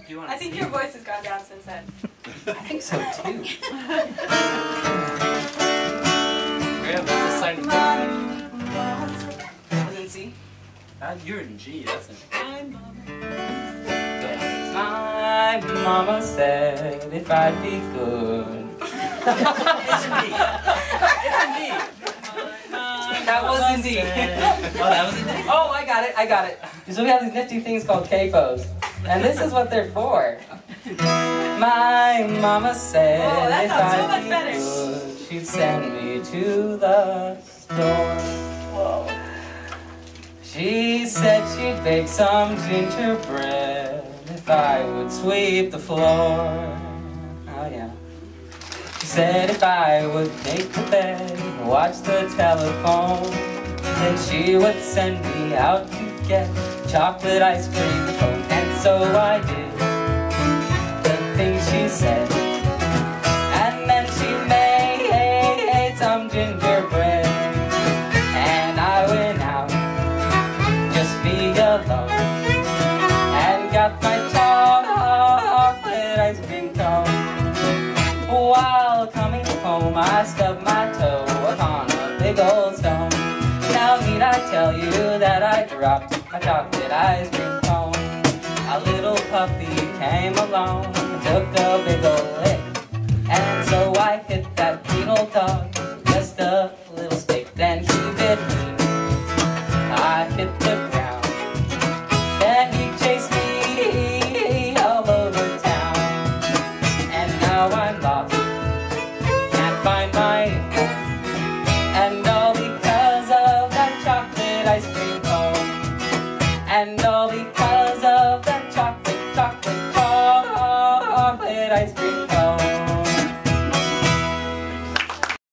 I think your voice has gone down since then. I think so too. Yeah, that's a sign of Was in C? You're in G, that's it. My mama said if I'd be good. It's in D. It's in D. That was in D. Oh, that was in D? Oh, I got it. So we have these nifty things called capos. And this is what they're for. My mama said that if sounds so I'd much be better. good, she'd send me to the store. Whoa. She said she'd bake some gingerbread if I would sweep the floor. Oh yeah. She said if I would make the bed, watch the telephone, then she would send me out to get chocolate ice cream cone. And so I did the things she said, and then she made some gingerbread, and I went out, just me alone, and got my chocolate ice cream cone. While coming home, I stubbed my toe upon a big old stone. Now need I tell you that I dropped my chocolate ice cream cone? A little puppy came along and took a big old lick, and so I hit that little dog just a little stick. Then he bit me, I hit the ground, then he chased me all over town, and now I'm lost, can't find my home, and all because of that chocolate ice cream cone, and all because of that chocolate ice cream cone.